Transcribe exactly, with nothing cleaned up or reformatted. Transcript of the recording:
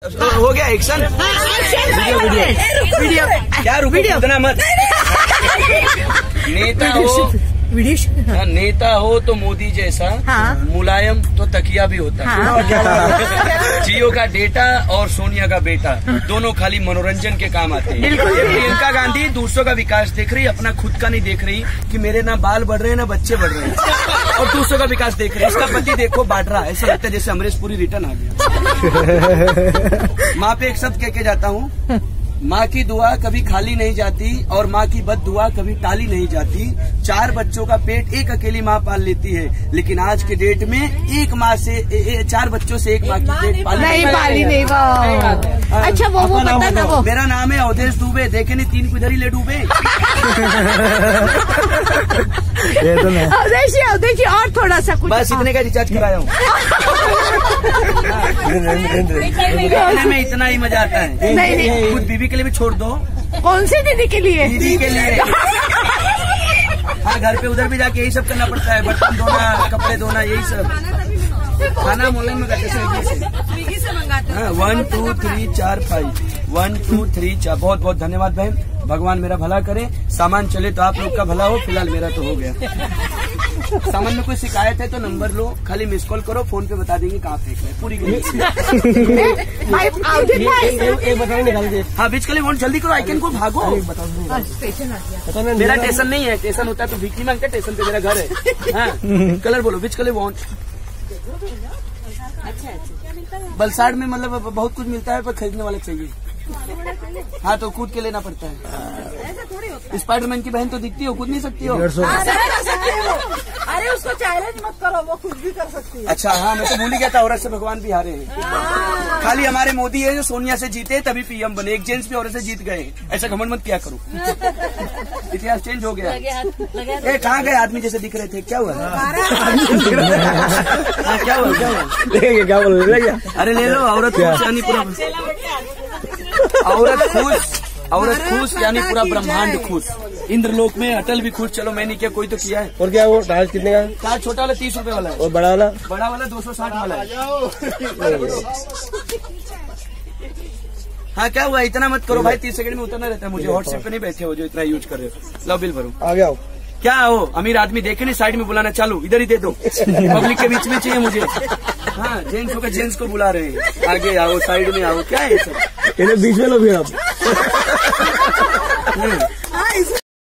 हो गया action. Video video video क्या रुको इतना मत। नेता हो वीडियो नेता हो तो मोदी जैसा, हाँ। मुलायम तो तकिया भी होता है, हाँ। जियो का डेटा और सोनिया का बेटा दोनों खाली मनोरंजन के काम आते हैं। प्रियंका गांधी दूसरों का विकास देख रही, अपना खुद का नहीं देख रही कि मेरे ना बाल बढ़ रहे हैं ना बच्चे बढ़ रहे हैं, और दूसरों का विकास देख रही है। इसका पति देखो बांट रहा, ऐसा लगता है जैसे अमरीश पुरी रिटर्न आ गया। माँ पे एक शब्द कह के जाता हूँ, माँ की दुआ कभी खाली नहीं जाती और माँ की बद दुआ कभी टाली नहीं जाती। चार बच्चों का पेट एक अकेली माँ पाल लेती है, लेकिन आज के डेट में एक माँ से ए, ए, चार बच्चों से एक माँ की पेट पाली नहीं पाली नहीं। अच्छा वो वो बता ना वो। मेरा नाम है अवधेश दुबे, देखे नहीं तीन कुदरी ले डूबे। अवधेश अवधेश और थोड़ा सा कुछ बस इतने का रिचार्ज कराया हूँ। में इतना ही मजा आता है। नहीं नहीं खुद बीबी के लिए भी छोड़ दो। कौन सी दीदी के लिए? दीदी के लिए। हाँ घर पे उधर भी जाके यही सब करना पड़ता है, बर्तन धोना, कपड़े धोना, यही सब। खाना ऑनलाइन में करते स्विगी से मंगाते हैं। वन टू थ्री चार फाइव वन टू थ्री चार। बहुत बहुत धन्यवाद बहन, भगवान मेरा भला करे। सामान चले तो आप लोग का भला हो, फिलहाल मेरा तो हो गया। सामान में कोई शिकायत है तो नंबर लो, खाली मिस कॉल करो, फोन पे बता देंगे कहाँ फेंक है पूरी। हाँ बीच के लिए फोन जल्दी करो, आइकन को भागो। मेरा स्टेशन नहीं है, स्टेशन होता है तो भिक्की मांगता, स्टेशन पे मेरा घर है। हाँ कलर बोलो, बीच के लिए वॉन्ट। बलसाड़ में मतलब बहुत कुछ मिलता है पर खरीदने वाले चाहिए। हाँ तो कूद के लेना पड़ता है। स्पाइडरमैन की बहन तो दिखती हो, कूद नहीं सकती हो। अरे उसको चैलेंज मत करो, वो खुद भी कर सकती है। अच्छा हाँ मैं तो भूल ही गया था, औरत से भगवान भी हारे हैं। खाली हमारे मोदी है जो सोनिया से जीते तभी पीएम बने, एक जेंट्स भी औरत से जीत गए। ऐसा घमंड मत किया करो, इतिहास चेंज हो गया। ए कहाँ गए आदमी जैसे दिख रहे थे, क्या हुआ? क्या हुआ क्या हुआ क्या बोल? अरे ले लो, औरत यानी पूरा औरत खुश, औरत खुश यानी पूरा ब्रह्मांड खुश। इंद्रलोक में अटल भी खुश। चलो मैं नहीं किया, कोई तो किया है। और क्या वो टायर कितने का? टायर छोटा वाला तीस रुपए वाला है, और बड़ा वाला? बड़ा वाला दो सौ साठ वाला है। हाँ क्या हुआ, इतना मत करो भाई, तीस सेकंड में उतरना रहता है मुझे। व्हाट्सएप पे नहीं बैठे हो जो इतना यूज कर रहे हो। लो बिल भरो, आ गया। क्या हो अमीर आदमी देखे नहीं, साइड में बुलाना चालू, इधर ही दे दो। पब्लिक के बीच में चाहिए मुझे। हाँ जेंट्स होकर जेंट्स को बुला रहे हैं, आगे आओ साइड में आओ, क्या है सब? इन्हें बीच में लो भी आप।